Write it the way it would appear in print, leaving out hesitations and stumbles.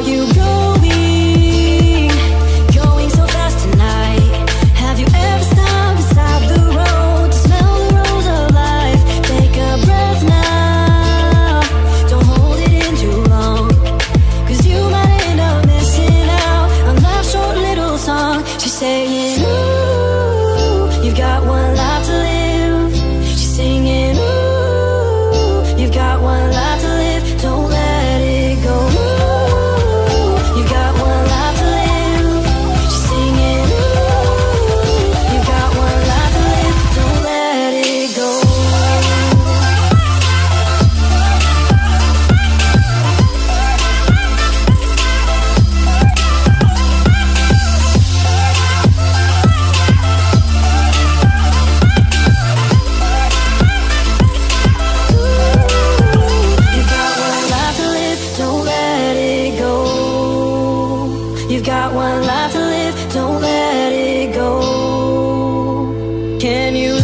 you going? Going so fast tonight. Have you ever stopped beside the road to smell the rose of life? Take a breath now. Don't hold it in too long, 'cause you might end up missing out on life's short little song. She's saying, ooh, you've got one life to live. She's singing, ooh, you've got one life to live. Don't let it go. Ooh, you've got one life to live. She's singing, ooh, you've got one life to live. Don't let it go. You've got one life to live, don't let it go. Can you